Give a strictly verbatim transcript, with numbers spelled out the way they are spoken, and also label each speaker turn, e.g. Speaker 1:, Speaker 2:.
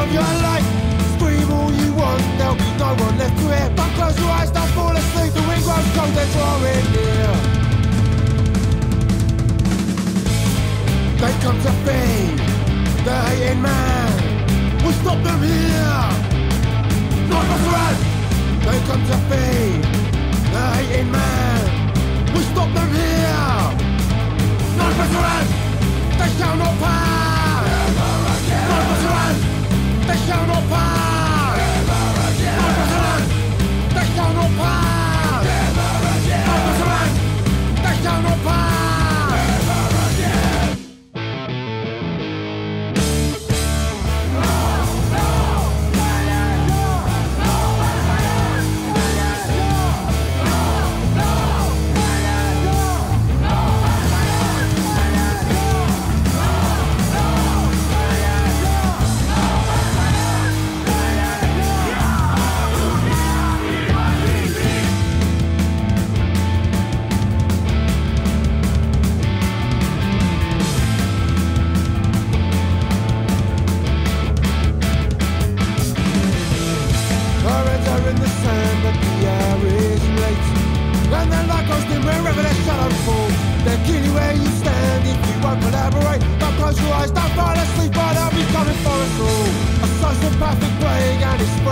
Speaker 1: of your life. Scream all you want, there'll be no one left to hear. But close your eyes, don't fall asleep, the wind grows cold, they're drawing near. They come to feed the hating man. We'll stop them here. Not Pasaran. They come to feed the hating man. We'll stop them here. Not Pasaran. They shall not pass. Never again. Not Pasaran. They shall not pass. Never again. Not Pasaran. They shall not pass. Never again. Not Pasaran. They shall not pass. Never again. Wherever their shadows fall, they'll kill you where you stand if you won't collaborate. Don't close your eyes, don't fall asleep, but they'll be coming for us all. A sociopathic plague and it's